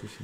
souci.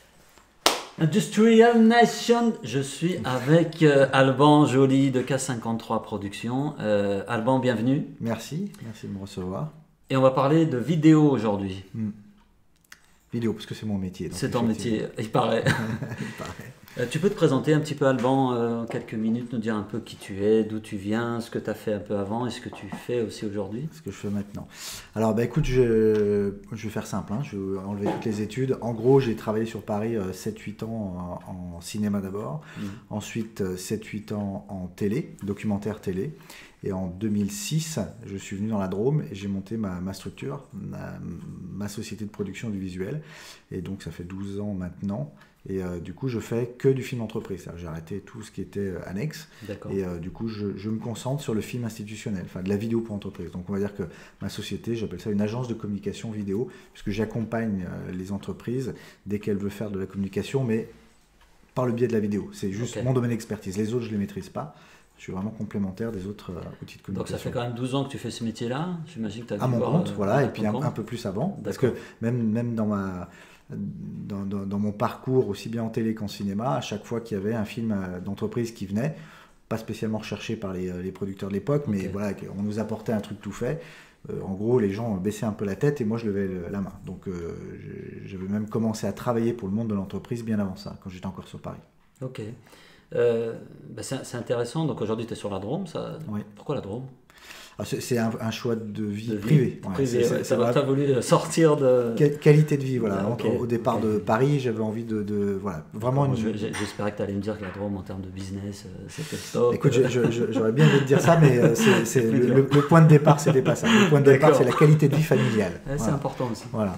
Industrial Nation, je suis avec Alban Joly de K53 Productions. Alban, bienvenue. Merci de me recevoir. Et on va parler de vidéo aujourd'hui. Vidéo, parce que c'est mon métier. C'est ton métier, il paraît. Il paraît. Tu peux te présenter un petit peu, Alban, en quelques minutes, nous dire un peu qui tu es, d'où tu viens, ce que tu as fait un peu avant et ce que tu fais aussi aujourd'hui. Ce que je fais maintenant. Alors, écoute, je vais faire simple, hein, je vais enlever toutes les études. En gros, j'ai travaillé sur Paris 7-8 ans en cinéma d'abord, ensuite 7-8 ans en télé, documentaire télé. Et en 2006, je suis venu dans la Drôme et j'ai monté ma structure, ma société de production du visuel. Et donc, ça fait 12 ans maintenant. Et du coup, je fais que du film d'entreprise. J'ai arrêté tout ce qui était annexe. Et du coup, je me concentre sur le film institutionnel, enfin de la vidéo pour entreprise. Donc, on va dire que ma société, j'appelle ça une agence de communication vidéo, puisque j'accompagne les entreprises dès qu'elles veulent faire de la communication, mais par le biais de la vidéo. C'est juste mon domaine d'expertise. Les autres, je ne les maîtrise pas. Je suis vraiment complémentaire des autres outils de communication. Donc ça fait quand même 12 ans que tu fais ce métier-là. J'imagine que tu as dû à mon voir, compte, voilà, et puis un peu plus avant. Parce que même dans mon parcours, aussi bien en télé qu'en cinéma, à chaque fois qu'il y avait un film d'entreprise qui venait, pas spécialement recherché par les producteurs de l'époque, mais voilà, on nous apportait un truc tout fait. En gros, les gens baissaient un peu la tête et moi je levais la main. Donc j'avais même commencé à travailler pour le monde de l'entreprise bien avant ça, quand j'étais encore sur Paris. Ok. C'est intéressant. Donc aujourd'hui, tu es sur la Drôme. Oui. Pourquoi la Drôme? C'est un choix de vie privée. Tu as voulu sortir de... Qualité de vie, voilà. Au départ de Paris, j'avais envie de voilà, vraiment... J'espérais que tu allais me dire que la Drôme, en termes de business, c'était top. Écoute, j'aurais bien aimé te dire ça, mais le point de départ, c'était pas ça. Le point de départ, c'est la qualité de vie familiale. C'est important aussi. Voilà.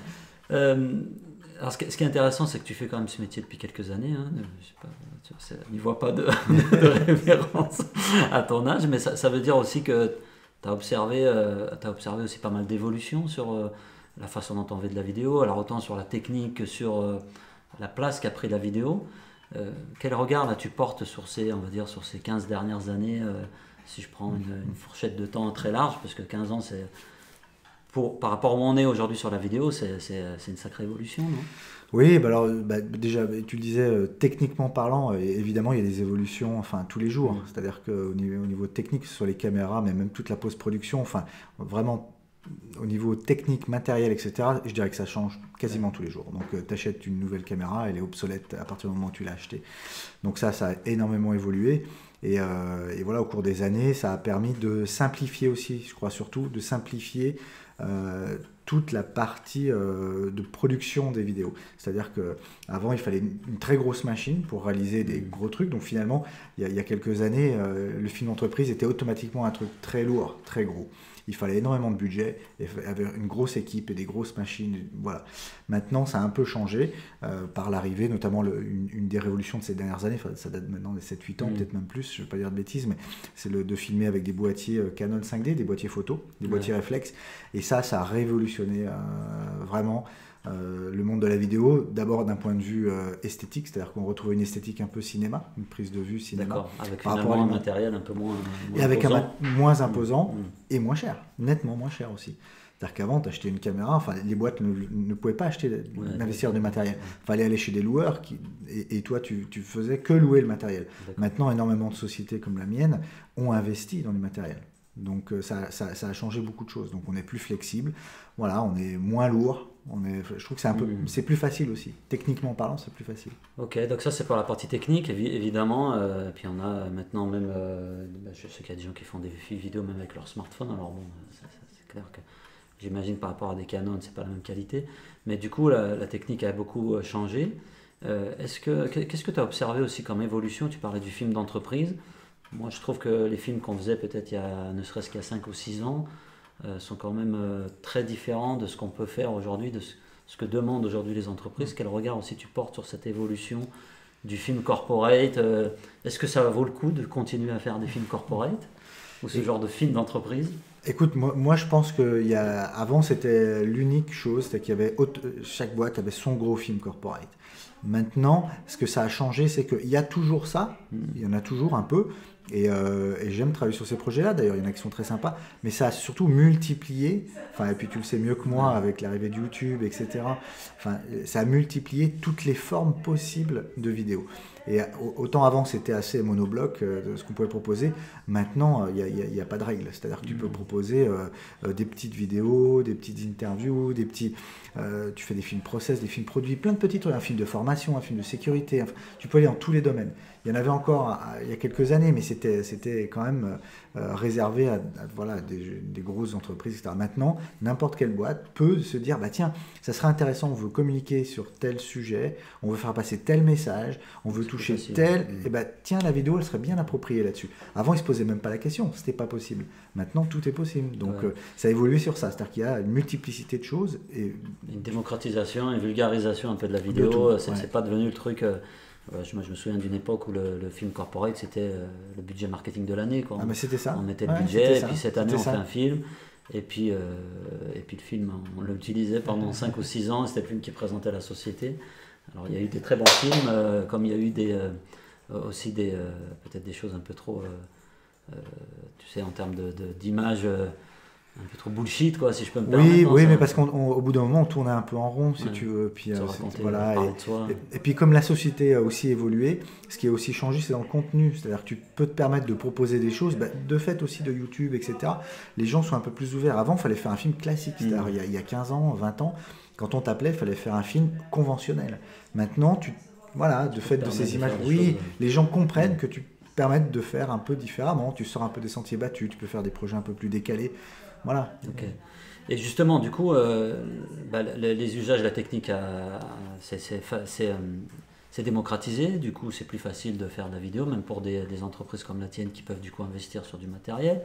Alors, ce qui est intéressant, c'est que tu fais quand même ce métier depuis quelques années. Hein. Je sais pas, n'y voit pas de référence à ton âge, mais ça veut dire aussi que tu as observé aussi pas mal d'évolutions sur la façon dont on fait de la vidéo, alors autant sur la technique que sur la place qu'a pris la vidéo. Quel regard là tu portes sur ces 15 dernières années, si je prends une fourchette de temps très large, parce que 15 ans c'est... Par rapport à où on est aujourd'hui sur la vidéo, c'est une sacrée évolution, non? Oui, déjà, tu le disais, techniquement parlant, évidemment, il y a des évolutions tous les jours. C'est-à-dire qu'au niveau technique, que ce soit les caméras, mais même toute la post-production, vraiment, au niveau technique, matériel, etc., je dirais que ça change quasiment tous les jours. Donc, tu achètes une nouvelle caméra, elle est obsolète à partir du moment où tu l'as achetée. Donc ça a énormément évolué. Et voilà, au cours des années, ça a permis de simplifier aussi, je crois surtout, de simplifier toute la partie de production des vidéos. C'est-à-dire qu'avant, il fallait une très grosse machine pour réaliser des gros trucs. Donc finalement, il y a quelques années, le film d'entreprise était automatiquement un truc très lourd, très gros. Il fallait énormément de budget, et avait une grosse équipe et des grosses machines. Voilà. Maintenant, ça a un peu changé par l'arrivée, notamment une des révolutions de ces dernières années, ça date maintenant des 7-8 ans, peut-être même plus, je ne vais pas dire de bêtises, mais c'est de filmer avec des boîtiers Canon 5D, des boîtiers photo, des boîtiers réflexes. Et ça a révolutionné vraiment le monde de la vidéo, d'abord d'un point de vue esthétique, c'est-à-dire qu'on retrouve une esthétique un peu cinéma, une prise de vue cinéma. D'accord, avec finalement un matériel un peu moins et avec moins imposant et moins cher, nettement moins cher aussi. C'est-à-dire qu'avant, tu achetais une caméra, les boîtes ne pouvaient pas investir du matériel. Il fallait aller chez des loueurs et toi, tu faisais que louer le matériel. Maintenant, énormément de sociétés comme la mienne ont investi dans le matériel. Donc ça a changé beaucoup de choses. Donc on est plus flexible, voilà, on est moins lourd. Je trouve que c'est plus facile aussi. Techniquement parlant, c'est plus facile. Ok, donc ça c'est pour la partie technique, évidemment. Puis on a maintenant même, je sais qu'il y a des gens qui font des vidéos même avec leur smartphone. Alors bon, c'est clair que j'imagine par rapport à des Canon, c'est pas la même qualité. Mais du coup, la technique a beaucoup changé. Qu'est-ce que tu as observé aussi comme évolution? Tu parlais du film d'entreprise. Moi, je trouve que les films qu'on faisait peut-être ne serait-ce qu'il y a 5 ou 6 ans sont quand même très différents de ce qu'on peut faire aujourd'hui, de ce que demandent aujourd'hui les entreprises. Quel regard aussi tu portes sur cette évolution du film corporate? Est-ce que ça vaut le coup de continuer à faire des films corporate ou ce genre de film d'entreprise? Écoute, moi je pense qu'avant c'était l'unique chose, c'est qu'il y avait chaque boîte avait son gros film corporate. Maintenant, ce que ça a changé, c'est qu'il y a toujours ça, il y en a toujours un peu, Et j'aime travailler sur ces projets-là, d'ailleurs, il y en a qui sont très sympas, mais ça a surtout multiplié, enfin, et puis tu le sais mieux que moi avec l'arrivée de YouTube, etc. Enfin, ça a multiplié toutes les formes possibles de vidéos. Et autant avant c'était assez monobloc de ce qu'on pouvait proposer, maintenant il n'y a pas de règle. C'est-à-dire que tu peux proposer des petites vidéos, des petites interviews, tu fais des films process, des films produits, plein de petits trucs, un film de formation, un film de sécurité, enfin, tu peux aller dans tous les domaines. Il y en avait encore il y a quelques années, mais c'était quand même réservé à voilà, des grosses entreprises, etc. Maintenant, n'importe quelle boîte peut se dire, bah tiens, ça serait intéressant, on veut communiquer sur tel sujet, on veut faire passer tel message, on veut toucher tel, et bah tiens, la vidéo, elle serait bien appropriée là-dessus. Avant, ils se posaient même pas la question, c'était pas possible. Maintenant, tout est possible. Donc, ça a évolué sur ça, c'est-à-dire qu'il y a une multiplicité de choses. Et une démocratisation, une vulgarisation un peu de la vidéo, c'est pas devenu le truc... moi, je me souviens d'une époque où le film corporate, c'était le budget marketing de l'année. Ah, mais c'était ça. On mettait le budget, et puis cette année, on fait un film. Et puis le film, on l'utilisait pendant 5 ou 6 ans, c'était le film qui présentait la société. Alors, il y a eu des très bons films, comme il y a eu aussi peut-être des choses un peu trop, tu sais, en termes d'image... un peu trop bullshit, quoi, si je peux me permettre. Oui, mais parce qu'au bout d'un moment, on tournait un peu en rond, si tu veux. Puis, voilà, et puis, comme la société a aussi évolué, ce qui a aussi changé, c'est dans le contenu. C'est-à-dire que tu peux te permettre de proposer des choses, de fait aussi de YouTube, etc. Les gens sont un peu plus ouverts. Avant, il fallait faire un film classique. C'est-à-dire, il y a 15 ans, 20 ans, quand on t'appelait, il fallait faire un film conventionnel. Maintenant, de fait de ces images, les gens comprennent que tu permettes de faire un peu différemment. Tu sors un peu des sentiers battus, tu peux faire des projets un peu plus décalés. Voilà. Okay. Et justement, du coup, les usages, la technique, c'est démocratisé. Du coup, c'est plus facile de faire de la vidéo, même pour des entreprises comme la tienne qui peuvent du coup investir sur du matériel.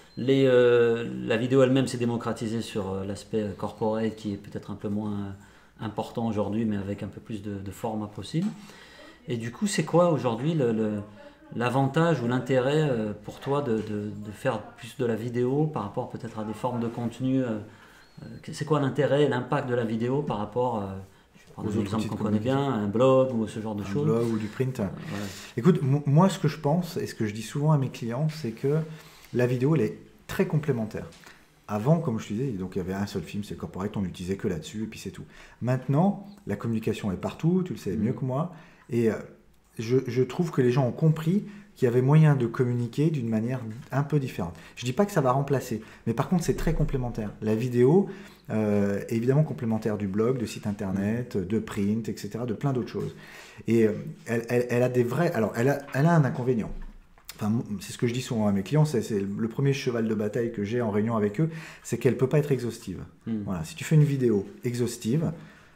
La vidéo elle-même s'est démocratisée sur l'aspect corporate qui est peut-être un peu moins important aujourd'hui, mais avec un peu plus de format possible. Et du coup, c'est quoi aujourd'hui l'avantage ou l'intérêt pour toi de faire plus de la vidéo par rapport peut-être à des formes de contenu c'est quoi l'intérêt et l'impact de la vidéo par rapport je vais prendre un exemple qu'on connaît bien, un blog ou ce genre de choses. Un blog ou du print. Écoute, moi ce que je pense et ce que je dis souvent à mes clients, c'est que la vidéo elle est très complémentaire. Avant, comme je te disais, donc il y avait un seul film, c'est corporate, on n'utilisait que là-dessus et puis c'est tout. Maintenant, la communication est partout, tu le sais mieux que moi, et je trouve que les gens ont compris qu'il y avait moyen de communiquer d'une manière un peu différente. Je ne dis pas que ça va remplacer, mais par contre c'est très complémentaire. La vidéo est évidemment complémentaire du blog, de site internet, de print, etc., de plein d'autres choses. Et elle a des vrais... Alors elle a un inconvénient. Enfin, c'est ce que je dis souvent à mes clients, c'est le premier cheval de bataille que j'ai en réunion avec eux, c'est qu'elle ne peut pas être exhaustive. Voilà, si tu fais une vidéo exhaustive,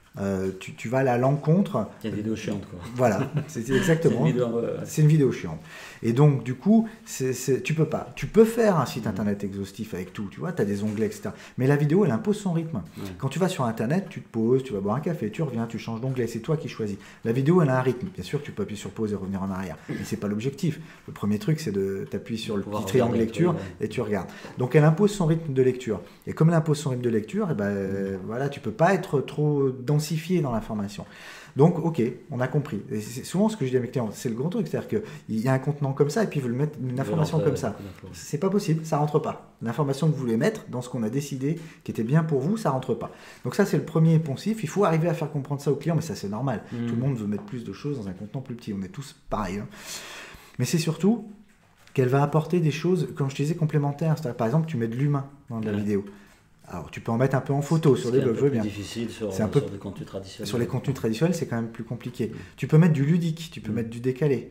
tu vas à l'encontre. C'est une vidéo chiante, quoi. Voilà, c'est exactement. C'est une vidéo chiante. Et donc, du coup, tu peux pas. Tu peux faire un site internet exhaustif avec tout, tu vois, tu as des onglets, etc. Mais la vidéo, elle impose son rythme. Quand tu vas sur internet, tu te poses, tu vas boire un café, tu reviens, tu changes d'onglet, c'est toi qui choisis. La vidéo, elle a un rythme. Bien sûr, tu peux appuyer sur pause et revenir en arrière. Mais c'est pas l'objectif. Le premier truc, c'est de t'appuyer sur le petit triangle lecture et tu regardes. Donc, elle impose son rythme de lecture. Et comme elle impose son rythme de lecture, voilà, tu peux pas être trop densifié dans l'information. Donc, ok, on a compris. Et c'est souvent ce que je dis à mes clients, c'est le grand truc, c'est-à-dire qu'il y a un contenant comme ça et puis ils veulent mettre une information comme ça. C'est pas possible, ça rentre pas. L'information que vous voulez mettre dans ce qu'on a décidé qui était bien pour vous, ça rentre pas. Donc ça, c'est le premier poncif. Il faut arriver à faire comprendre ça aux clients, mais ça, c'est normal. Tout le monde veut mettre plus de choses dans un contenant plus petit. On est tous pareils. Hein. Mais c'est surtout qu'elle va apporter des choses, comme je te disais, complémentaires. C'est-à-dire, par exemple, tu mets de l'humain dans de la vidéo. Alors, tu peux en mettre un peu en photo sur des blogs, je veux bien. C'est difficile sur des contenus traditionnels. Sur les contenus traditionnels, c'est quand même plus compliqué. Tu peux mettre du ludique, tu peux mettre du décalé,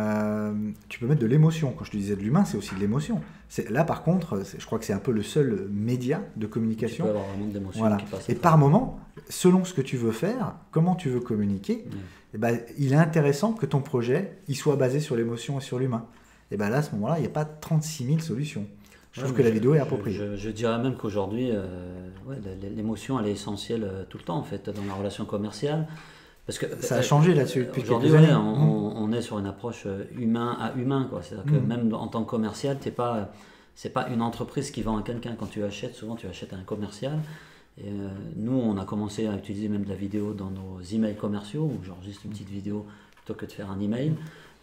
tu peux mettre de l'émotion. Quand je te disais de l'humain, c'est aussi de l'émotion. Là, par contre, je crois que c'est un peu le seul média de communication. Tu peux avoir vraiment de l'émotion qui passe. Et par moment, selon ce que tu veux faire, comment tu veux communiquer, il est intéressant que ton projet il soit basé sur l'émotion et sur l'humain. Et là, à ce moment-là, il n'y a pas 36 000 solutions. Je trouve que la vidéo est appropriée. Je dirais même qu'aujourd'hui, l'émotion, elle est essentielle tout le temps, en fait, dans la relation commerciale. Parce que, ça a changé là-dessus depuis aujourd'hui, quelques années. On est sur une approche humain à humain, quoi. C'est-à-dire que même en tant que commercial, c'est pas une entreprise qui vend à quelqu'un. Quand tu achètes, souvent tu achètes à un commercial. Et nous, on a commencé à utiliser même de la vidéo dans nos emails commerciaux, où j'enregistre une petite vidéo plutôt que de faire un email.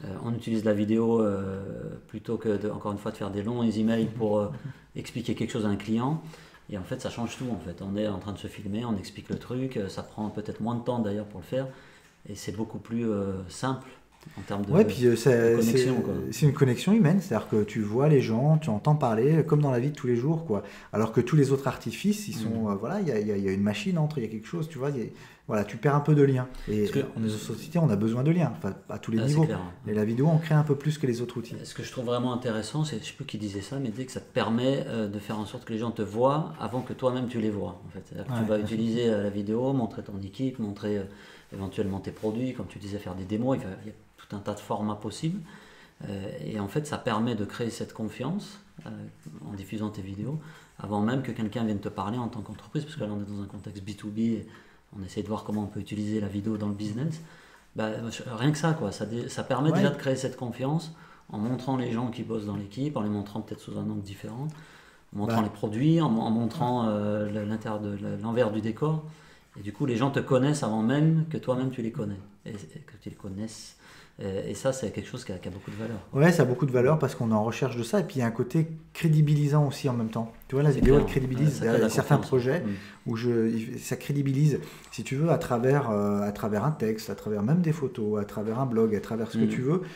On utilise la vidéo plutôt que, encore une fois, de faire des longs emails pour expliquer quelque chose à un client. Et en fait, ça change tout. En fait, on est en train de se filmer, on explique le truc. Ça prend peut-être moins de temps d'ailleurs pour le faire. Et c'est beaucoup plus simple en termes de, puis de connexion. C'est une connexion humaine, c'est-à-dire que tu vois les gens, tu entends parler comme dans la vie de tous les jours, quoi. Alors que tous les autres artifices, ils sont, voilà, il y a une machine entre, il y a quelque chose, tu vois, voilà, tu perds un peu de lien. Et dans nos sociétés, on a besoin de liens, enfin, à tous les niveaux. Et la vidéo, on crée un peu plus que les autres outils. Ce que je trouve vraiment intéressant, c'est, je ne sais plus qui disait ça, mais dès que ça te permet de faire en sorte que les gens te voient avant que toi-même tu les vois. En fait. C'est-à-dire que tu vas utiliser la vidéo, montrer ton équipe, montrer éventuellement tes produits, comme tu disais, faire des démos, il y a tout un tas de formats possibles. Et en fait, ça permet de créer cette confiance en diffusant tes vidéos, avant même que quelqu'un vienne te parler en tant qu'entreprise, parce que là, on est dans un contexte B2B, et on essaie de voir comment on peut utiliser la vidéo dans le business. Rien que ça, quoi. Ça permet déjà de créer cette confiance en montrant les gens qui bossent dans l'équipe, en les montrant peut-être sous un angle différent, en montrant les produits, en montrant l'envers du décor. Et du coup, les gens te connaissent avant même que toi-même tu les connais, et que tu les connaisses. Et ça, c'est quelque chose qui a beaucoup de valeur. Ouais, ça a beaucoup de valeur parce qu'on est en recherche de ça. Et puis, il y a un côté crédibilisant aussi en même temps. Tu vois, la vidéo, elle crédibilise certains projets où ça crédibilise, si tu veux, à travers un texte, à travers même des photos, à travers un blog, à travers ce que tu veux.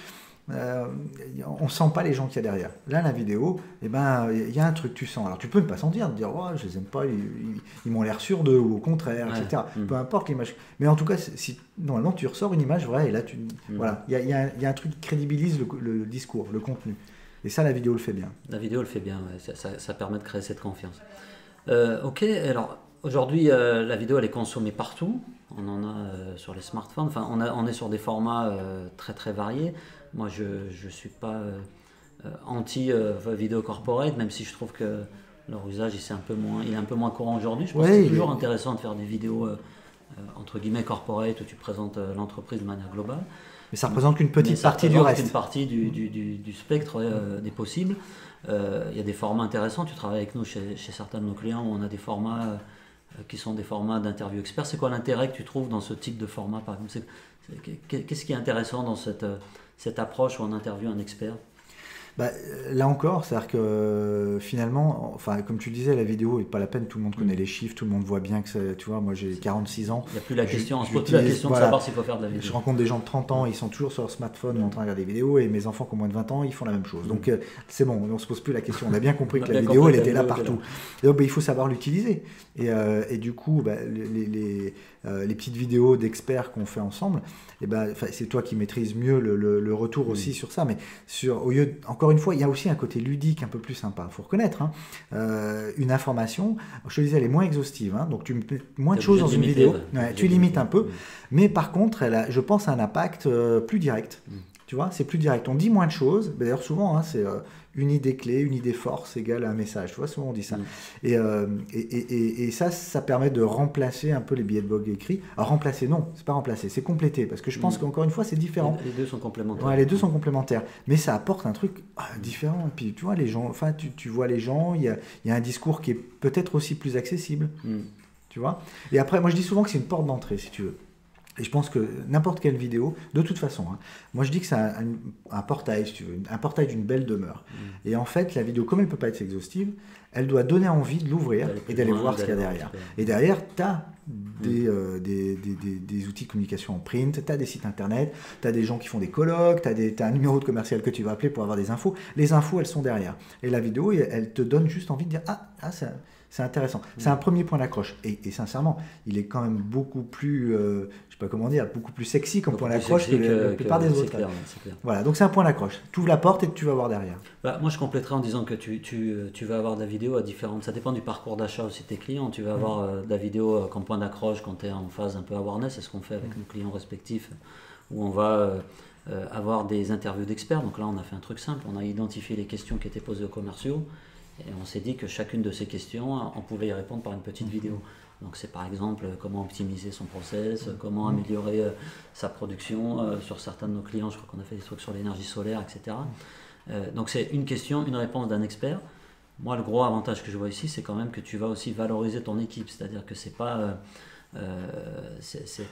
On sent pas les gens qu'il y a derrière. Là, la vidéo, il y a un truc, tu sens. Alors, tu peux ne pas sentir, te dire, oh, je les aime pas, ils m'ont l'air sûrs d'eux, ou au contraire, etc. Peu importe l'image. Mais en tout cas, si normalement tu ressors une image vraie, et là, voilà, il y a un truc qui crédibilise le discours, le contenu. Et ça, la vidéo le fait bien. La vidéo le fait bien, ça permet de créer cette confiance. Ok, alors aujourd'hui, la vidéo, elle est consommée partout. On en a sur les smartphones. Enfin, on est sur des formats très très variés. Moi, je ne suis pas anti-vidéo corporate, même si je trouve que leur usage il est un peu moins courant aujourd'hui. Je pense que c'est toujours intéressant de faire des vidéos entre guillemets corporate où tu présentes l'entreprise de manière globale. Mais ça représente qu'une petite partie du reste. Une partie du spectre des possibles. Il y a des formats intéressants. Tu travailles avec nous chez certains de nos clients où on a des formats qui sont des formats d'interview expert. C'est quoi l'intérêt que tu trouves dans ce type de format, par exemple? Qu'est-ce qui est intéressant dans cette approche où on interviewe un expert? Là encore, c'est-à-dire que finalement, enfin, comme tu disais, la vidéo n'est pas la peine, tout le monde connaît les chiffres, tout le monde voit bien que tu vois, moi j'ai 46 ans. Il n'y a plus la question, on se pose plus la question de savoir s'il faut faire de la vidéo. Je rencontre des gens de 30 ans, ils sont toujours sur leur smartphone en train de regarder des vidéos, et mes enfants qui ont moins de 20 ans, ils font la même chose. Donc c'est bon, on ne se pose plus la question, on a bien compris que la vidéo, elle était là partout. Et donc il faut savoir l'utiliser. Et du coup, les petites vidéos d'experts qu'on fait ensemble, c'est toi qui maîtrises mieux le retour aussi sur ça, mais encore une fois, il y a aussi un côté ludique un peu plus sympa, il faut reconnaître. Une information, je te disais, elle est moins exhaustive, donc tu mets moins de choses dans une vidéo, tu limites un peu, mais par contre, je pense, un impact plus direct. Tu vois, c'est plus direct. On dit moins de choses. D'ailleurs, souvent, c'est une idée clé, une idée force égale un message. Tu vois, souvent on dit ça. Et ça permet de remplacer un peu les billets de blog écrits. Alors, remplacer, non, c'est pas remplacer, c'est compléter. Parce que je pense qu'encore une fois, c'est différent. Les deux sont complémentaires. Ouais, les deux sont complémentaires. Mais ça apporte un truc différent. Et puis, tu vois, les gens, tu vois les gens, il y a un discours qui est peut-être aussi plus accessible. Tu vois. Et après, moi, je dis souvent que c'est une porte d'entrée, si tu veux. Et je pense que n'importe quelle vidéo, de toute façon, moi je dis que c'est un portail, si tu veux, un portail d'une belle demeure. Et en fait, la vidéo, comme elle ne peut pas être exhaustive, elle doit donner envie de l'ouvrir et d'aller voir ce qu'il y a derrière. Et derrière, tu as des outils de communication en print, tu as des sites internet, tu as des gens qui font des colloques, tu as un numéro de commercial que tu vas appeler pour avoir des infos. Les infos, elles sont derrière. Et la vidéo, elle te donne juste envie de dire c'est intéressant. C'est un premier point d'accroche. Et sincèrement, il est quand même beaucoup plus, je sais pas comment dire, beaucoup plus sexy comme point d'accroche que la plupart des autres. Clair. Voilà, donc c'est un point d'accroche. Tu ouvres la porte et tu vas voir derrière. Moi, je compléterai en disant que tu vas avoir de la vidéo à différentes. Ça dépend du parcours d'achat aussi de tes clients. Tu vas avoir de la vidéo comme point d'accroche quand tu es en phase un peu awareness. C'est ce qu'on fait avec nos clients respectifs, où on va avoir des interviews d'experts. Donc là, on a fait un truc simple. On a identifié les questions qui étaient posées aux commerciaux. Et on s'est dit que chacune de ces questions, on pouvait y répondre par une petite vidéo. Donc c'est par exemple comment optimiser son process, comment améliorer sa production sur certains de nos clients. Je crois qu'on a fait des trucs sur l'énergie solaire, etc. Donc c'est une question, une réponse d'un expert. Moi, le gros avantage que je vois ici, c'est quand même que tu vas aussi valoriser ton équipe. C'est-à-dire que c'est pas...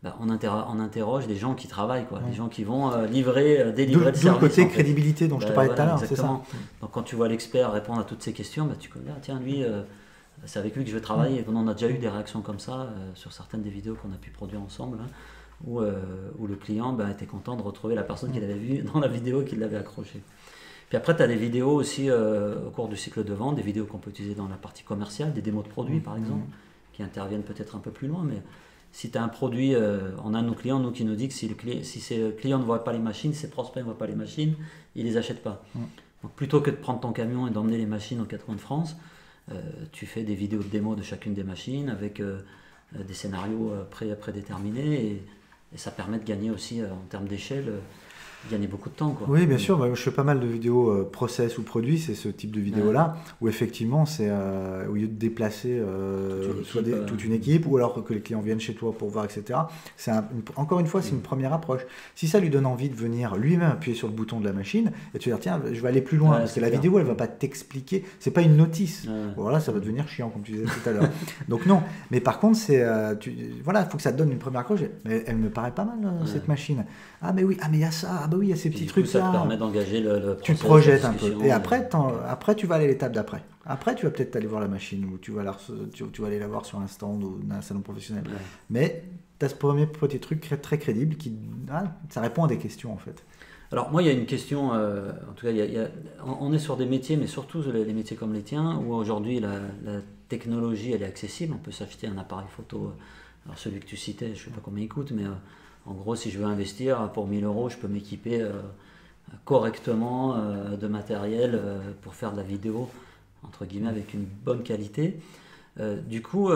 on interroge des gens qui travaillent, quoi, Ouais. des gens qui vont délivrer le D'où service. le côté en fait. crédibilité dont je te parlais tout à l'heure, c'est ça. Exactement. Donc quand tu vois l'expert répondre à toutes ces questions, tu connais, tiens, lui, c'est avec lui que je vais travailler. On a déjà eu des réactions comme ça sur certaines des vidéos qu'on a pu produire ensemble, hein, où le client était content de retrouver la personne qu'il avait vue dans la vidéo qui l'avait accroché. Puis après, tu as des vidéos aussi au cours du cycle de vente, des vidéos qu'on peut utiliser dans la partie commerciale, des démos de produits par exemple, qui interviennent peut-être un peu plus loin, mais si tu as un produit, on a nos clients qui nous disent que si ces clients ne voient pas les machines, ses prospects ne voient pas les machines, ils ne les achètent pas. Donc plutôt que de prendre ton camion et d'emmener les machines aux quatre coins de France, tu fais des vidéos de démo de chacune des machines avec des scénarios prédéterminés et ça permet de gagner aussi en termes d'échelle, gagner beaucoup de temps, quoi. Oui, bien sûr. Moi, je fais pas mal de vidéos process ou produits, c'est ce type de vidéo-là, où effectivement, c'est au lieu de déplacer toute une équipe, ou alors que les clients viennent chez toi pour voir, etc. Encore une fois, c'est une première approche. Si ça lui donne envie de venir lui-même appuyer sur le bouton de la machine, et tu vas dire, tiens, je vais aller plus loin, parce que la vidéo, elle va pas t'expliquer, c'est pas une notice. Voilà, ça va devenir chiant, comme tu disais tout à l'heure. Donc non, mais par contre, voilà, il faut que ça te donne une première approche. Mais elle me paraît pas mal, cette machine. Ah mais oui, mais il y a ça, ah bah oui, il y a ces petits trucs ça là. te permet d'engager le tu te projettes un peu. Et après, tu vas aller à l'étape d'après. Après, tu vas peut-être aller voir la machine ou tu vas aller la voir sur un stand ou dans un salon professionnel. Ouais. Mais tu as ce premier petit truc très crédible ça répond à des questions en fait. Alors moi, il y a une question, en tout cas, on est sur des métiers, mais surtout les métiers comme les tiens, où aujourd'hui la technologie, elle est accessible. On peut s'acheter un appareil photo, alors celui que tu citais, je ne sais pas combien il coûte, mais en gros, si je veux investir pour 1000 €, je peux m'équiper correctement de matériel pour faire de la vidéo, entre guillemets, avec une bonne qualité. Du coup,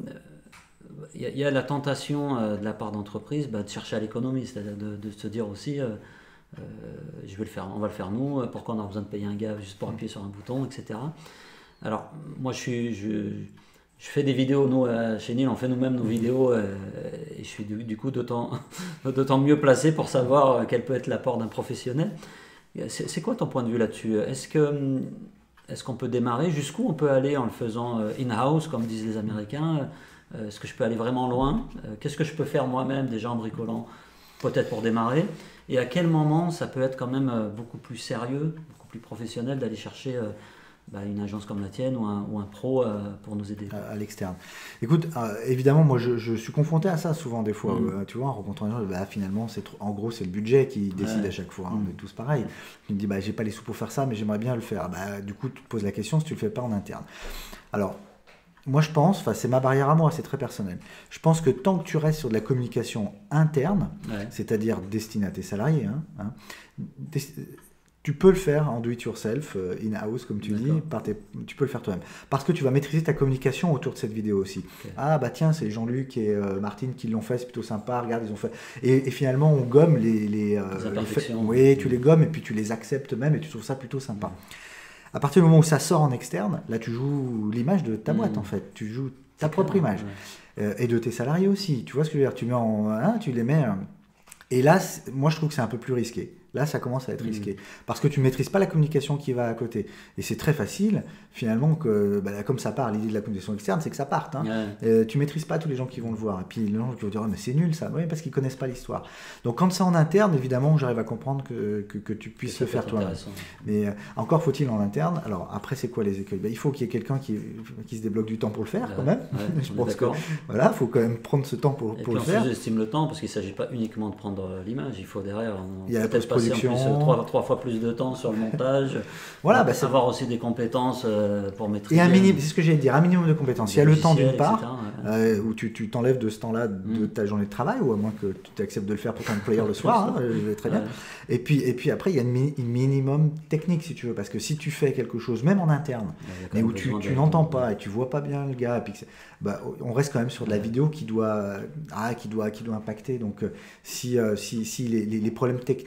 il y a la tentation de la part d'entreprise de chercher à l'économie, c'est-à-dire de se dire aussi, on va le faire nous, pourquoi on a besoin de payer un gars juste pour appuyer sur un bouton, etc. Alors, moi, je fais des vidéos, nous, chez Nil, on fait nous-mêmes nos vidéos, et je suis du coup d'autant mieux placé pour savoir quel peut être l'apport d'un professionnel. C'est quoi ton point de vue là-dessus ? Est-ce qu'on peut démarrer ? Jusqu'où on peut aller en le faisant in-house, comme disent les Américains ? Est-ce que je peux aller vraiment loin ? Qu'est-ce que je peux faire moi-même, déjà en bricolant, peut-être pour démarrer ? Et à quel moment ça peut être quand même beaucoup plus sérieux, beaucoup plus professionnel d'aller chercher une agence comme la tienne ou un pro pour nous aider à l'externe. Écoute, évidemment, moi je suis confronté à ça souvent des fois. Tu vois, en rencontrant des gens, finalement, en gros, c'est le budget qui décide à chaque fois. On est tous pareils. Tu me dis, j'ai pas les sous pour faire ça, mais j'aimerais bien le faire. Du coup, tu te poses la question si tu le fais pas en interne. Alors, moi je pense, c'est ma barrière à moi, c'est très personnel. Je pense que tant que tu restes sur de la communication interne, c'est-à-dire destinée à tes salariés, tu peux le faire en do-it-yourself, in-house, comme tu dis, tu peux le faire toi-même. Parce que tu vas maîtriser ta communication autour de cette vidéo aussi. Okay. Ah tiens, c'est Jean-Luc et Martine qui l'ont fait, c'est plutôt sympa, regarde, ils ont fait... Et finalement, on gomme les imperfections. Oui, tu les gommes et puis tu les acceptes même et tu trouves ça plutôt sympa. À partir du moment où ça sort en externe, là tu joues l'image de ta boîte en fait, tu joues ta propre image. Et de tes salariés aussi, tu vois ce que je veux dire, tu les mets... Et là, moi je trouve que c'est un peu plus risqué. Là, ça commence à être risqué. Parce que tu ne maîtrises pas la communication qui va à côté. Et c'est très facile, finalement, que comme ça part, l'idée de la communication externe, c'est que ça parte. Tu ne maîtrises pas tous les gens qui vont le voir. Et puis les gens qui vont dire, mais c'est nul ça. Oui, parce qu'ils ne connaissent pas l'histoire. Donc quand c'est en interne, évidemment, j'arrive à comprendre que tu puisses le faire toi-même. Mais encore faut-il en interne. Alors après, c'est quoi les écueils ? Il faut qu'il y ait quelqu'un qui se débloque du temps pour le faire, quand même. Je pense que voilà, faut quand même prendre ce temps pour le faire. Et puis on sous-estime le temps, parce qu'il ne s'agit pas uniquement de prendre l'image. Il faut derrière... Il y a la post-production. Trois fois plus de temps sur le montage. Voilà, avoir aussi des compétences pour maîtriser. Et c'est ce que j'allais dire, un minimum de compétences. Il y a le temps d'une part, où tu t'enlèves de ce temps-là de ta journée de travail, ou à moins que tu acceptes de le faire pour ton employeur le soir, très bien. Et puis après, il y a une minimum technique, si tu veux, parce que si tu fais quelque chose, même en interne, mais où tu n'entends pas et tu vois pas bien le gars, et puis on reste quand même sur de la vidéo qui doit impacter. Donc si les problèmes techniques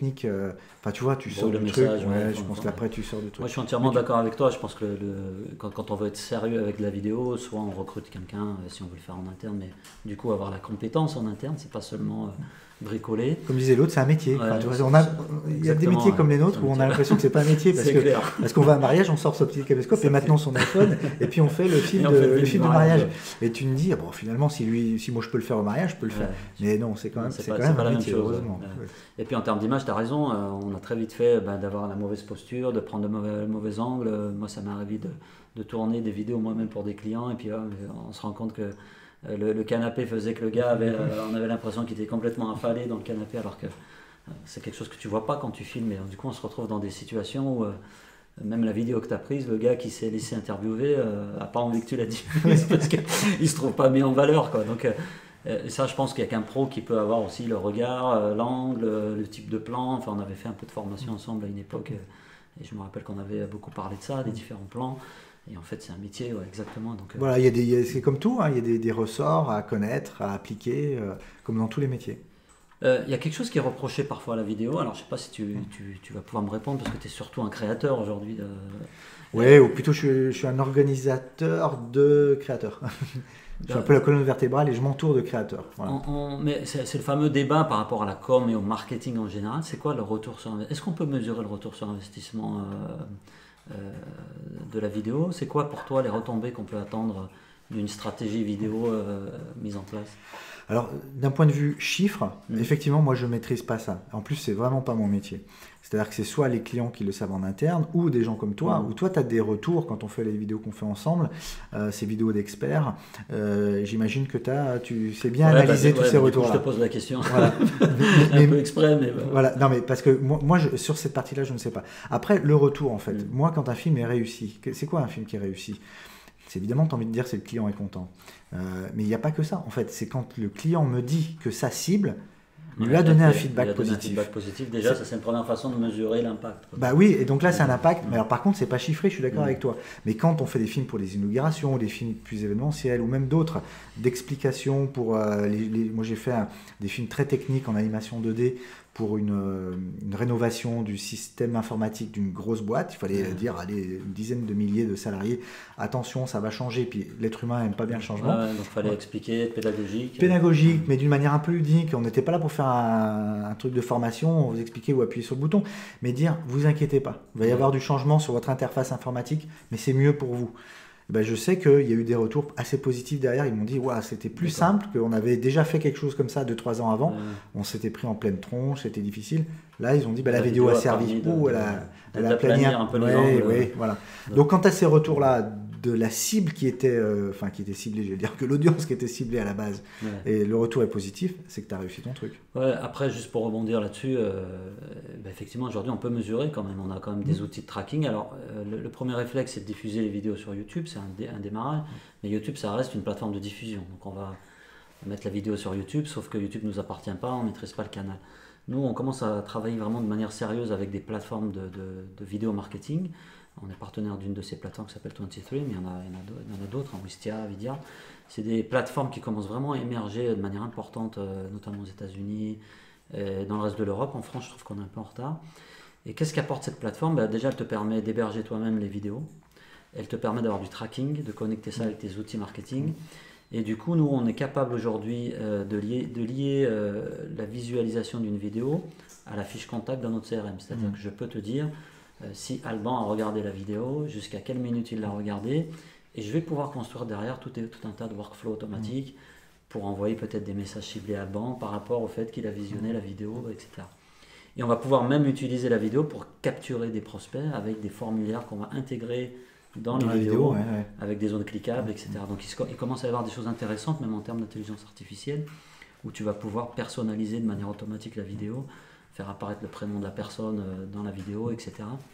enfin tu vois, tu sors le du truc, message, je pense qu'après tu sors du truc. Moi je suis entièrement d'accord avec toi, je pense que quand on veut être sérieux avec de la vidéo, soit on recrute quelqu'un si on veut le faire en interne, mais du coup avoir la compétence en interne, c'est pas seulement bricoler. Comme disait l'autre, c'est un métier. Ouais, tu vois, il y a des métiers comme les nôtres où on a l'impression que c'est pas un métier parce qu'on va à un mariage, on sort son petit caméscope et maintenant son iPhone et puis on fait le film de mariage. Et tu me dis, bon, finalement, si moi je peux le faire au mariage, je peux le faire. Mais non, c'est quand même un métier, heureusement. Ouais. Et puis en termes d'image, tu as raison, on a très vite fait d'avoir la mauvaise posture, de prendre le mauvais angle. Moi, ça m'est arrivé de tourner des vidéos moi-même pour des clients et puis on se rend compte que le canapé faisait que le gars on avait l'impression qu'il était complètement affalé dans le canapé alors que c'est quelque chose que tu vois pas quand tu filmes. Et du coup, on se retrouve dans des situations où même la vidéo que tu as prise, le gars qui s'est laissé interviewer n'a pas envie que tu la diffuses parce qu'il se trouve pas mis en valeur, quoi. Donc ça, je pense qu'il n'y a qu'un pro qui peut avoir aussi le regard, l'angle, le type de plan. Enfin, on avait fait un peu de formation ensemble à une époque et je me rappelle qu'on avait beaucoup parlé de ça, des différents plans. Et en fait, c'est un métier, exactement. Donc, voilà, c'est comme tout, hein, il y a des ressorts à connaître, à appliquer, comme dans tous les métiers. Il y a quelque chose qui est reproché parfois à la vidéo. Alors, je ne sais pas si tu vas pouvoir me répondre parce que tu es surtout un créateur aujourd'hui. Oui, ou plutôt je suis un organisateur de créateurs. Je suis un peu la colonne vertébrale et je m'entoure de créateurs. Voilà. Mais c'est le fameux débat par rapport à la com et au marketing en général. C'est quoi le retour sur investissement? Est-ce qu'on peut mesurer le retour sur investissement de la vidéo? C'est quoi pour toi les retombées qu'on peut attendre d'une stratégie vidéo mise en place? Alors, d'un point de vue chiffre, effectivement, moi je ne maîtrise pas ça. En plus, c'est vraiment pas mon métier. C'est-à-dire que c'est soit les clients qui le savent en interne ou des gens comme toi, où toi tu as des retours quand on fait les vidéos qu'on fait ensemble, ces vidéos d'experts. J'imagine que tu sais bien analyser tous ces retours-là. Je te pose la question. Voilà. Un peu exprès, mais voilà. Non, mais parce que moi sur cette partie-là, je ne sais pas. Après, le retour, en fait. Moi, quand un film est réussi, c'est quoi un film qui est réussi? C'est évidemment, tu as envie de dire c'est le client est content. Mais il n'y a pas que ça. En fait, c'est quand le client me dit que sa cible lui a donné un feedback positif. Déjà, ça c'est une première façon de mesurer l'impact. Bah oui, et donc là c'est un impact. Mais alors par contre, c'est pas chiffré, je suis d'accord avec toi. Mais quand on fait des films pour des inaugurations, ou des films plus événementiels, ou même d'autres, d'explications pour moi j'ai fait des films très techniques en animation 2D pour une rénovation du système informatique d'une grosse boîte. Il fallait dire à une dizaine de milliers de salariés, attention, ça va changer. Puis l'être humain n'aime pas bien le changement. Donc il fallait expliquer, être pédagogique. Pédagogique, mais d'une manière un peu ludique. On n'était pas là pour faire un truc de formation, vous expliquer ou appuyer sur le bouton, mais dire, vous inquiétez pas, il va y avoir du changement sur votre interface informatique, mais c'est mieux pour vous. Ben, je sais qu'il y a eu des retours assez positifs derrière. Ils m'ont dit c'était plus simple, qu'on avait déjà fait quelque chose comme ça 2-3 ans avant. On s'était pris en pleine tronche, c'était difficile. Là, ils ont dit la vidéo a servi. Elle a plané un peu les angles. Oui, voilà. Donc, quant à ces retours-là de la cible qui était ciblée, je vais dire que l'audience qui était ciblée à la base, et le retour est positif, c'est que tu as réussi ton truc. Ouais, après, juste pour rebondir là-dessus, effectivement, aujourd'hui, on peut mesurer quand même. On a quand même des outils de tracking. Alors, le premier réflexe, c'est de diffuser les vidéos sur YouTube. C'est un démarrage. Mais YouTube, ça reste une plateforme de diffusion. Donc, on va mettre la vidéo sur YouTube, sauf que YouTube ne nous appartient pas, on ne maîtrise pas le canal. Nous, on commence à travailler vraiment de manière sérieuse avec des plateformes de vidéo marketing. On est partenaire d'une de ces plateformes qui s'appelle 23, mais il y en a d'autres, Wistia, Vidia. C'est des plateformes qui commencent vraiment à émerger de manière importante, notamment aux États-Unis, et dans le reste de l'Europe. En France, je trouve qu'on est un peu en retard. Et qu'est-ce qu'apporte cette plateforme? Déjà, elle te permet d'héberger toi-même les vidéos. Elle te permet d'avoir du tracking, de connecter ça avec tes outils marketing. Et du coup, nous, on est capable aujourd'hui de lier la visualisation d'une vidéo à la fiche contact dans notre CRM. C'est-à-dire que je peux te dire si Alban a regardé la vidéo, jusqu'à quelle minute il l'a regardée, et je vais pouvoir construire derrière tout un tas de workflows automatiques pour envoyer peut-être des messages ciblés à Alban par rapport au fait qu'il a visionné la vidéo, etc. Et on va pouvoir même utiliser la vidéo pour capturer des prospects avec des formulaires qu'on va intégrer dans les vidéos, avec des zones cliquables, etc. Donc il commence à y avoir des choses intéressantes, même en termes d'intelligence artificielle, où tu vas pouvoir personnaliser de manière automatique la vidéo, faire apparaître le prénom de la personne dans la vidéo, etc.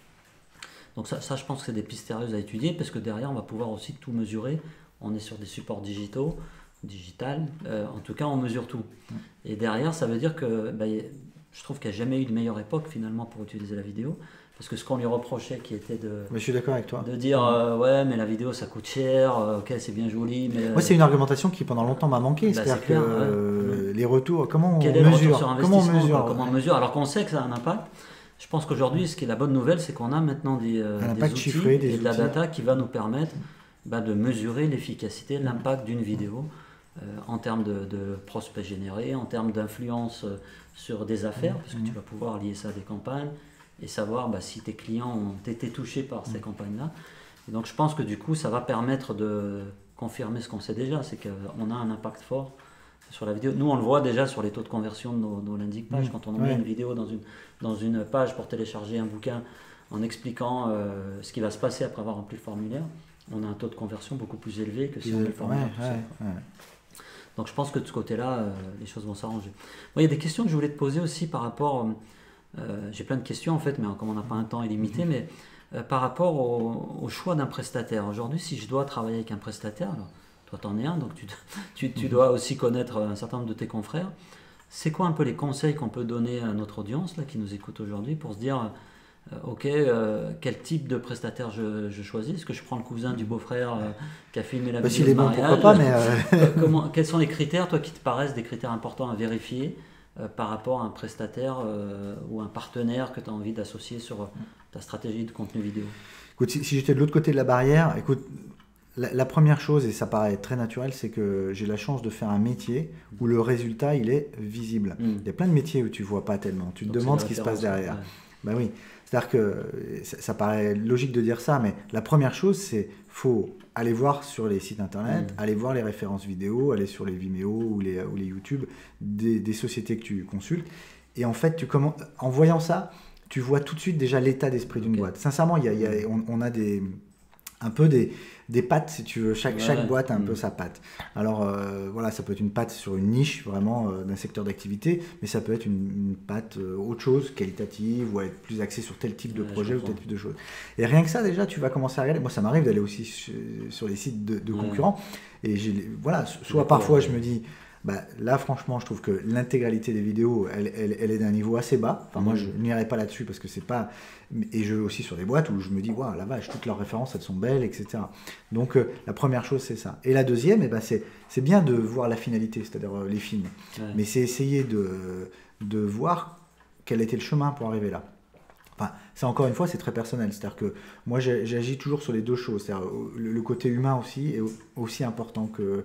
Donc ça, je pense que c'est des pistes sérieuses à étudier, parce que derrière, on va pouvoir aussi tout mesurer. On est sur des supports digital, en tout cas, on mesure tout. Et derrière, ça veut dire que je trouve qu'il n'y a jamais eu de meilleure époque, finalement, pour utiliser la vidéo. Parce que ce qu'on lui reprochait, qui était mais je suis d'accord avec toi. De dire ouais, mais la vidéo ça coûte cher, ok, c'est bien joli, mais moi c'est une argumentation qui pendant longtemps m'a manqué. C'est-à-dire que les retours, comment on mesure, comment on mesure alors qu'on sait que ça a un impact. Je pense qu'aujourd'hui, ce qui est la bonne nouvelle, c'est qu'on a maintenant des outils chiffré, et de la data qui va nous permettre de mesurer l'efficacité, l'impact d'une vidéo en termes de prospects générés, en termes d'influence sur des affaires, parce que tu vas pouvoir lier ça à des campagnes et savoir si tes clients ont été touchés par ces campagnes-là. Et donc je pense que du coup, ça va permettre de confirmer ce qu'on sait déjà, c'est qu'on a un impact fort sur la vidéo. Nous, on le voit déjà sur les taux de conversion de nos landing pages. Quand on met une vidéo dans une page pour télécharger un bouquin en expliquant ce qui va se passer après avoir rempli le formulaire, on a un taux de conversion beaucoup plus élevé que si on met le formulaire tout seul. Donc je pense que de ce côté-là, les choses vont s'arranger. Il y a des questions que je voulais te poser aussi par rapport... j'ai plein de questions en fait, mais comme on n'a pas un temps illimité, mais par rapport au choix d'un prestataire. Aujourd'hui, si je dois travailler avec un prestataire, alors, toi t'en es un, donc tu dois aussi connaître un certain nombre de tes confrères. C'est quoi un peu les conseils qu'on peut donner à notre audience là, qui nous écoute aujourd'hui pour se dire ok, quel type de prestataire je choisis? Est-ce que je prends le cousin du beau-frère qui a filmé la vidéo de mariage? S'il est bon, pourquoi pas, mais quels sont les critères, toi, qui te paraissent des critères importants à vérifier par rapport à un prestataire ou un partenaire que tu as envie d'associer sur ta stratégie de contenu vidéo? Écoute, si j'étais de l'autre côté de la barrière, écoute, la première chose, et ça paraît très naturel, c'est que j'ai la chance de faire un métier où le résultat, il est visible. Il y a plein de métiers où tu ne vois pas tellement. Tu te demandes ce qui se passe derrière. Ben oui, c'est-à-dire que ça paraît logique de dire ça, mais la première chose, c'est faut aller voir sur les sites internet, aller voir les références vidéo, aller sur les Vimeo ou les YouTube des sociétés que tu consultes. Et en fait, en voyant ça, tu vois tout de suite déjà l'état d'esprit d'une boîte. Sincèrement, on a un peu des pattes, si tu veux. Chaque boîte a un peu sa patte. Alors, voilà, ça peut être une patte sur une niche, vraiment, d'un secteur d'activité, mais ça peut être une patte autre chose, qualitative, ou être plus axée sur tel type de projet ou tel type de choses. Et rien que ça, déjà, tu vas commencer à regarder. Moi, ça m'arrive d'aller aussi sur les sites de concurrents. Et voilà, soit parfois, je me dis... là, franchement, je trouve que l'intégralité des vidéos, elle est d'un niveau assez bas. Enfin, moi, je n'irai pas là-dessus parce que c'est pas... Et je vais aussi sur des boîtes où je me dis, waouh, la vache, toutes leurs références, elles sont belles, etc. Donc, la première chose, c'est ça. Et la deuxième, c'est bien de voir la finalité, c'est-à-dire les films. Mais c'est essayer de voir quel était le chemin pour arriver là. Enfin, ça, encore une fois, c'est très personnel. C'est-à-dire que moi, j'agis toujours sur les deux choses. C'est-à-dire le côté humain aussi est aussi important que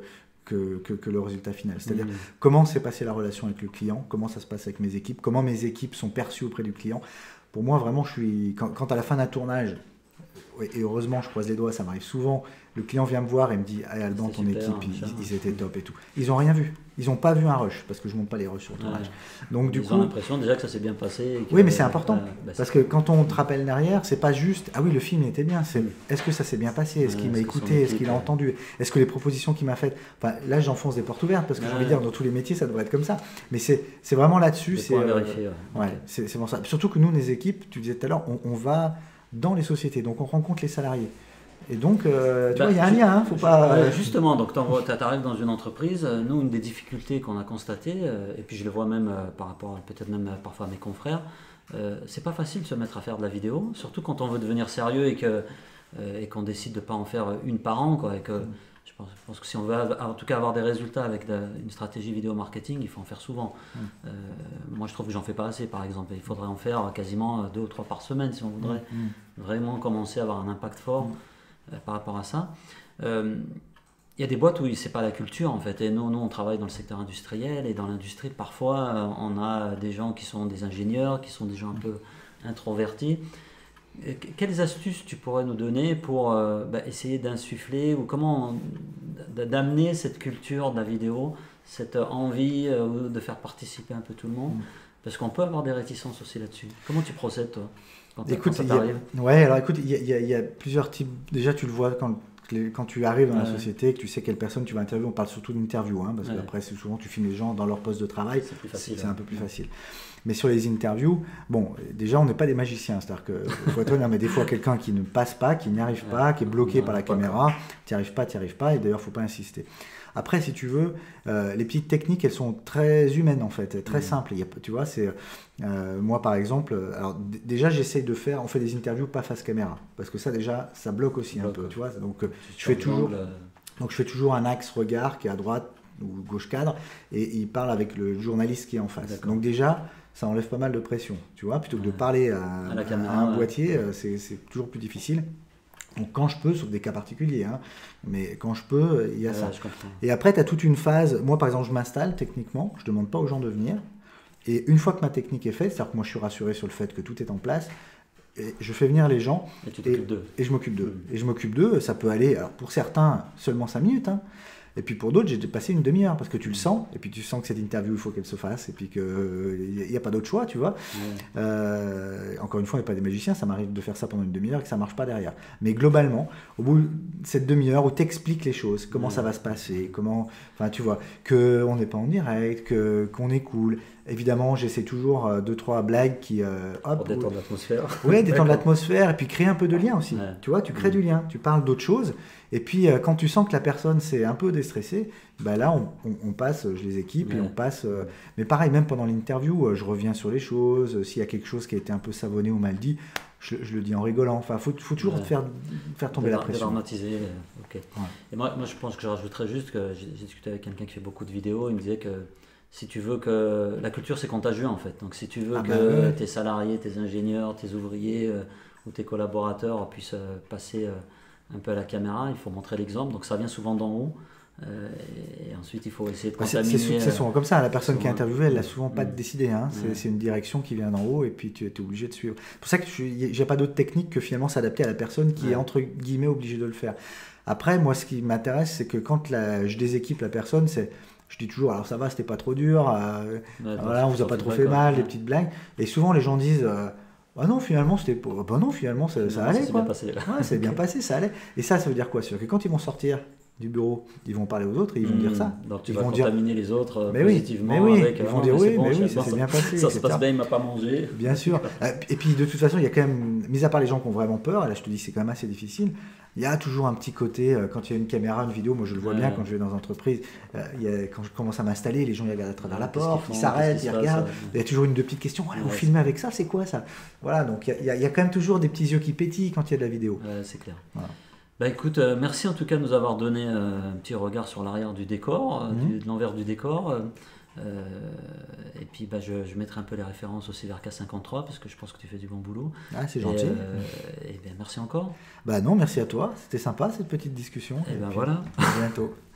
le résultat final. C'est-à-dire comment s'est passée la relation avec le client, comment ça se passe avec mes équipes, comment mes équipes sont perçues auprès du client. Pour moi, vraiment, quand à la fin d'un tournage, et heureusement, je croise les doigts, ça m'arrive souvent, le client vient me voir et me dit hey, Alban, ton équipe, ils étaient top et tout. Ils n'ont rien vu. Ils n'ont pas vu un rush, parce que je ne monte pas les rushs sur le tournage. Donc, ils ont l'impression déjà que ça s'est bien passé. Oui, mais c'est important. Parce que quand on te rappelle derrière, c'est pas juste ah oui, le film était bien. C'est est-ce que ça s'est bien passé? Est-ce qu'il m'a écouté? Est-ce qu'il a entendu? Est-ce que les propositions qu'il m'a faites. Enfin, là, j'enfonce des portes ouvertes, parce que j'ai envie de dire, dans tous les métiers, ça devrait être comme ça. Mais c'est vraiment là-dessus. C'est pour ça. Surtout que nous, les équipes, tu disais tout à l'heure, on va dans les sociétés, donc on rencontre les salariés. Et donc, tu vois, il y a un lien, faut pas... Justement, donc tu arrives dans une entreprise, nous, une des difficultés qu'on a constatées, et puis je le vois même par rapport, peut-être même parfois à mes confrères, c'est pas facile de se mettre à faire de la vidéo, surtout quand on veut devenir sérieux et qu'on décide de pas en faire une par an, quoi, et que je pense que si on veut en tout cas avoir des résultats avec une stratégie vidéo marketing, il faut en faire souvent. Moi, je trouve que j'en fais pas assez, par exemple. Il faudrait en faire quasiment 2 ou 3 par semaine si on voudrait vraiment commencer à avoir un impact fort par rapport à ça. Il y a des boîtes où c'est pas la culture, en fait. Et nous, on travaille dans le secteur industriel, et dans l'industrie, parfois, on a des gens qui sont des ingénieurs, qui sont des gens un peu introvertis. Quelles astuces tu pourrais nous donner pour essayer d'insuffler ou comment d'amener cette culture de la vidéo, cette envie de faire participer un peu tout le monde? Parce qu'on peut avoir des réticences aussi là-dessus. Comment tu procèdes, toi, quand ça t'arrive? Alors écoute, il y a plusieurs types. Déjà, tu le vois quand tu arrives dans la société, que tu sais quelle personne tu vas interviewer. On parle surtout d'interview, parce qu'après, souvent, tu filmes les gens dans leur poste de travail. C'est plus facile. C'est un peu plus facile. Mais sur les interviews, bon, déjà, on n'est pas des magiciens. C'est-à-dire que, faut être honnête, mais des fois, quelqu'un qui ne passe pas, qui n'y arrive pas, qui est bloqué par la caméra, tu n'y arrives pas. Et d'ailleurs, il ne faut pas insister. Après, si tu veux, les petites techniques, elles sont très humaines, en fait, très simples. Tu vois, c'est... moi, par exemple, alors déjà, j'essaye de faire... On fait des interviews pas face caméra. Parce que ça, déjà, ça bloque aussi un peu, tu vois. Donc, je fais toujours un axe regard qui est à droite ou gauche cadre, et il parle avec le journaliste qui est en face. Donc déjà, ça enlève pas mal de pression, tu vois, plutôt que de parler à la caméra, à un boîtier, c'est toujours plus difficile. Donc quand je peux, sauf des cas particuliers, hein, mais quand je peux, il y a ça. Je comprends. Et après, tu as toute une phase, moi par exemple, je m'installe techniquement, je demande pas aux gens de venir, et une fois que ma technique est faite, c'est-à-dire que moi je suis rassuré sur le fait que tout est en place, et je fais venir les gens, Et tu t'occupes d'eux. et je m'occupe d'eux. Et je m'occupe d'eux, ça peut aller, alors pour certains, seulement 5 minutes, hein, et puis pour d'autres, j'ai passé une demi-heure, parce que tu le sens, et puis tu sens que cette interview, il faut qu'elle se fasse, et puis qu'il n'y a pas d'autre choix, tu vois. Encore une fois, on n'est pas des magiciens, ça m'arrive de faire ça pendant une demi-heure et que ça ne marche pas derrière. Mais globalement, au bout de cette demi-heure où tu expliques les choses, comment ça va se passer, comment, enfin tu vois, qu'on n'est pas en direct, qu'on est cool. Évidemment, j'essaie toujours 2-3 blagues qui... Pour détendre l'atmosphère. Ouais, détendre l'atmosphère, et puis créer un peu de lien aussi. Ouais. Tu vois, tu crées du lien, tu parles d'autre chose, et puis quand tu sens que la personne s'est un peu déstressée, bah là, on passe, je les équipe, et on passe... mais pareil, même pendant l'interview, je reviens sur les choses, s'il y a quelque chose qui a été un peu savonné ou mal dit, je le dis en rigolant. Enfin, faut toujours faire tomber la pression. Dédramatiser, ok. Ouais. Et moi, je pense que je rajouterais juste que j'ai discuté avec quelqu'un qui fait beaucoup de vidéos, il me disait que si tu veux que... La culture, c'est contagieux, en fait. Donc, si tu veux que tes salariés, tes ingénieurs, tes ouvriers ou tes collaborateurs puissent passer un peu à la caméra, il faut montrer l'exemple. Donc, ça vient souvent d'en haut. Et ensuite, il faut essayer de contaminer... C'est souvent comme ça. La personne qui est interviewée, elle n'a souvent pas Mm. décidé. Hein. C'est une direction qui vient d'en haut et puis tu es obligé de suivre. C'est pour ça que j'ai pas d'autre technique que finalement s'adapter à la personne qui est entre guillemets obligée de le faire. Après, moi, ce qui m'intéresse, c'est que quand je déséquipe la personne, je dis toujours, alors ça va, c'était pas trop dur, voilà, on vous a pas trop fait mal, des petites blagues. Et souvent, les gens disent... Ah non, finalement, ça allait. Bien passé. Ouais, c'est bien passé, ça allait. Et ça veut dire quoi? C'est que quand ils vont sortir du bureau, ils vont parler aux autres et ils vont dire ça. Donc tu ils vas vont contaminer les autres mais positivement. Oui, avec, ils vont dire oui, bon, mais oui, ça s'est bien passé. Ça se passe bien, il m'a pas mangé. Bien sûr. Et puis de toute façon, il y a quand même, mis à part les gens qui ont vraiment peur, et là je te dis c'est quand même assez difficile, il y a toujours un petit côté, quand il y a une caméra, une vidéo, moi je le vois bien quand je vais dans une entreprise, quand je commence à m'installer, les gens ils regardent à travers la porte, ils s'arrêtent, ils regardent, il y a toujours une ou deux petites questions, voilà, vous filmez avec ça, c'est quoi ça? Voilà, donc il y a quand même toujours des petits yeux qui pétillent quand il y a de la vidéo. C'est clair. Voilà. Bah écoute, merci en tout cas de nous avoir donné un petit regard sur l'arrière du décor, de l'envers du décor. Et puis bah, je mettrai un peu les références aussi vers K53 parce que je pense que tu fais du bon boulot. Ah, c'est gentil. Et bien merci encore. Bah non, merci à toi, c'était sympa cette petite discussion. Et ben voilà. À bientôt.